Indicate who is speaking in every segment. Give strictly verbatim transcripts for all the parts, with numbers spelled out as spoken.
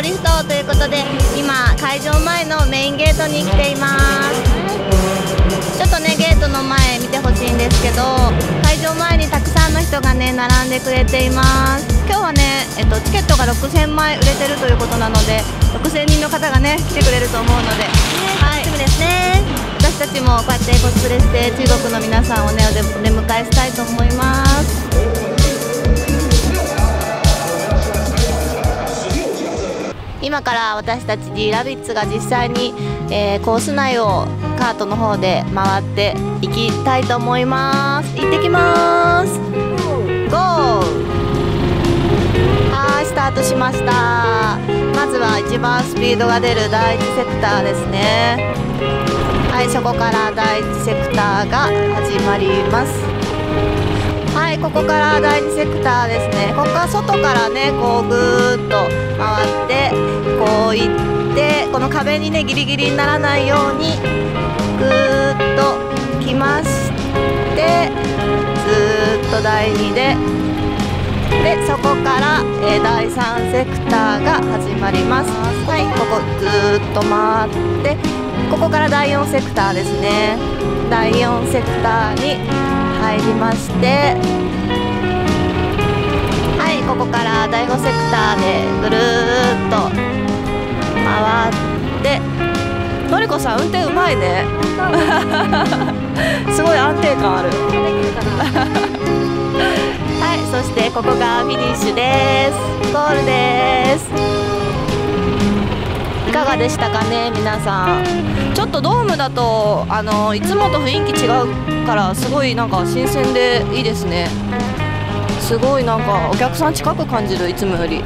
Speaker 1: ドリフトということで、今会場前のメインゲートに来ています。ちょっとねゲートの前見てほしいんですけど、会場前にたくさんの人がね並んでくれています。今日はね、えっと、チケットがろくせんまい売れてるということなので、ろくせんにんの方がね来てくれると思うので、はい、そうですね。私たちもこうやってコスプレして中国の皆さんをねお出迎えしたいと思います。今から私たち G ラビッツが実際に、えー、コース内をカートの方で回っていきたいと思います。行ってきます。ゴー。はい、スタートしました。まずは一番スピードが出るだいいちセクターですね。はい、そこからだいいちセクターが始まります。はい、ここからだいにセクターですね。ここから外からねこうぐーっと回ってこう行って、この壁にねギリギリにならないようにぐーっと来まして、ずーっとだいにででそこから、えー、だいさんセクターが始まります。はい、ここずーっと回って、ここからだいよんセクターですね。だいよんセクターに入りまして、はい、ここからだいごセクターでぐるーっと回って、のりこさん運転うまいねすごい安定感あるはい、そしてここがフィニッシュです。ゴールです。いかがでしたかね皆さん。ちょっとドームだとあのいつもと雰囲気違うからすごいなんか新鮮でいいですね。すごいなんかお客さん近く感じる、いつもより。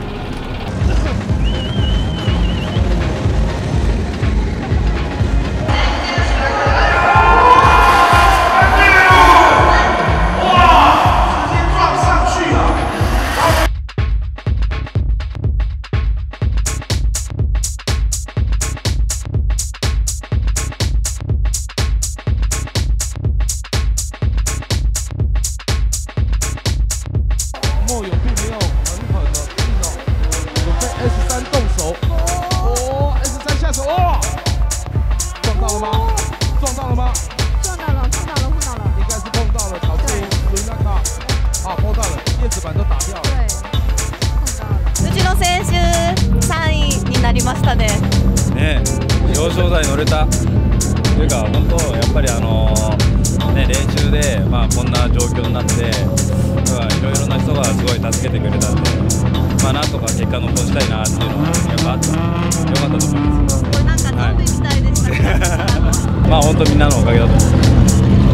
Speaker 2: ね、表彰台乗れたというか、本当やっぱりあのー、ね練習でまあこんな状況になって、いろいろな人がすごい助けてくれたんで、まあなんとか結果残したいなっていうのはやっぱあった。良かったと思います。
Speaker 1: これなんかゾンビみたいでしたね。
Speaker 2: はい、まあ本当みんなのおかげだと思います。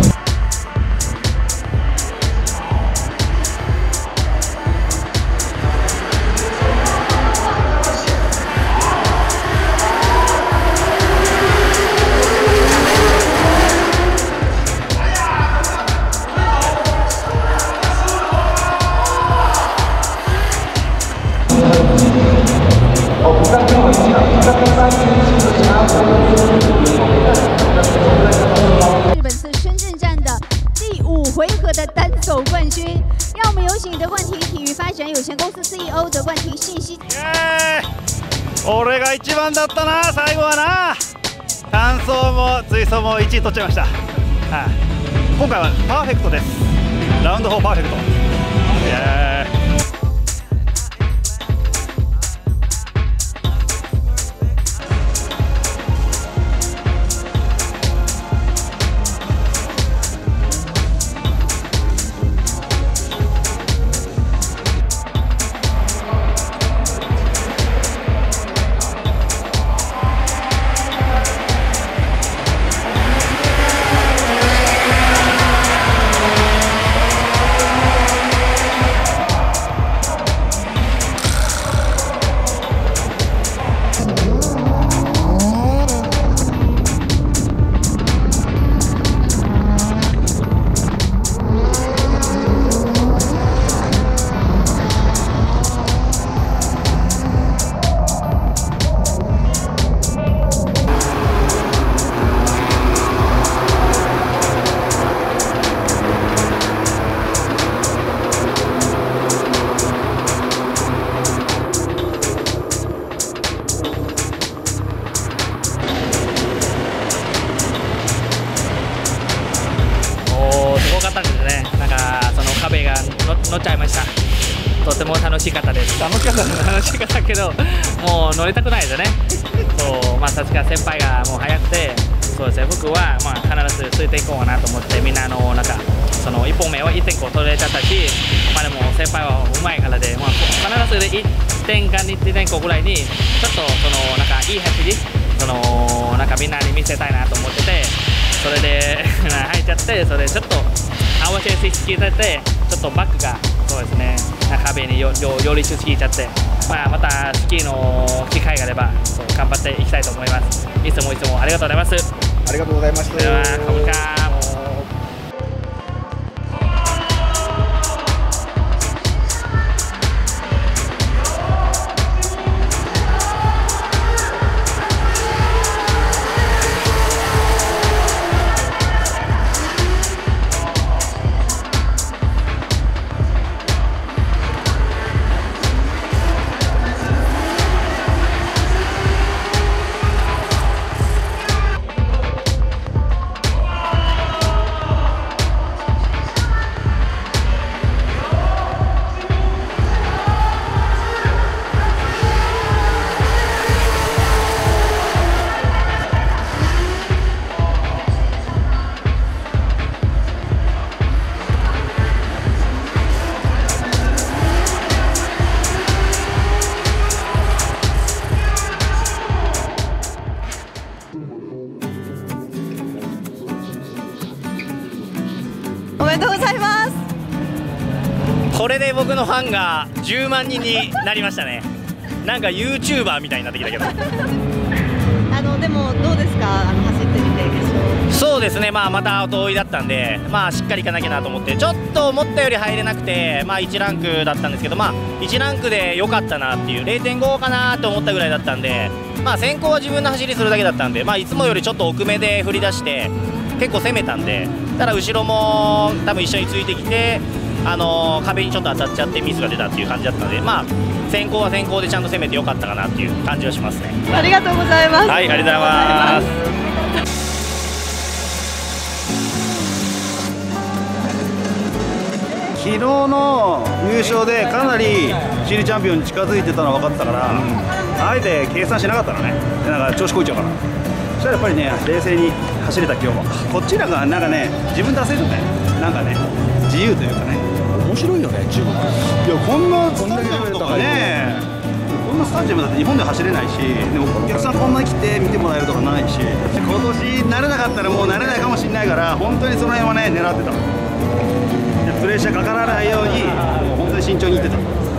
Speaker 3: 日本是深圳站的第五回合的单手冠军，让我们有请德冠体体育发展有限公司 C E O 德冠体信息。
Speaker 4: 俺が一番だったな、最後はな。単走も追走もいちい取っちゃいました。はい、今回はパーフェクトです。ラウンドフォーパーフェクト。イエーイ。
Speaker 5: 壁が乗っちゃいました。とても楽しかったです。楽しかった楽しかったけど、もう乗りたくないですね。そう、まあさすが先輩がもう早くて、そうですね、僕はまあ必ずついていこうかなと思って、みんなのなんかそのいっぽんめはいってんご取れちゃったし、まあでも先輩はうまいからで、まあ、必ずでいってんかにてんごぐらいにちょっとそのなんかいい走り、そのなんかみんなに見せたいなと思ってて、それで入っちゃって、それちょっと合わせすぎてて、ちょっとバックがそうですね、壁によよりしすぎちゃって、まあ、またスキーの機会があればそう頑張っていきたいと思います。いつもいつもありがとうございます。
Speaker 6: ありがとうございました。
Speaker 5: では、こんにちは。
Speaker 1: おめでとうございます。
Speaker 7: これで僕のファンがじゅうまんにんになりましたね。なんか ユーチューバー みたいになってきたけど
Speaker 1: あのでもどうですか、あの走ってみて決勝。
Speaker 7: そうですね、まあ、また後追いだったんで、まあ、しっかりいかなきゃなと思って、ちょっと思ったより入れなくて、まあ、いちランクだったんですけど、まあ、いちランクで良かったなっていう、れいてんごかなと思ったぐらいだったんで、まあ、先行は自分の走りするだけだったんで、まあ、いつもよりちょっと奥目で振り出して、結構攻めたんで、ただ後ろも多分一緒についてきて、あのー、壁にちょっと当たっちゃってミスが出たっていう感じだったので、まあ、先行は先行でちゃんと攻めてよかったかなっていう感じはしますね。
Speaker 1: ありがとうございます。
Speaker 7: はい、ありがとうございます。
Speaker 4: 昨日の優勝でかなりシールチャンピオンに近づいてたのは分かってたから、うん、あえて計算しなかったのね。なんか調子こいちゃうから。そしたらやっぱりね、冷静に走れた今日も。こっちらがなんかね、自分出せるね、なんかね、自由というかね。
Speaker 6: 面白いよね、中国。
Speaker 4: いや、こんなスタジアムとかね、こんなスタジアムだって日本で走れないし、でもお客さんこんなに来て見てもらえるとかないし、今年慣れなかったらもう慣れないかもしれないから、本当にその辺はね、狙ってた。プレッシャーかからないように、もう本当に慎重にいってた。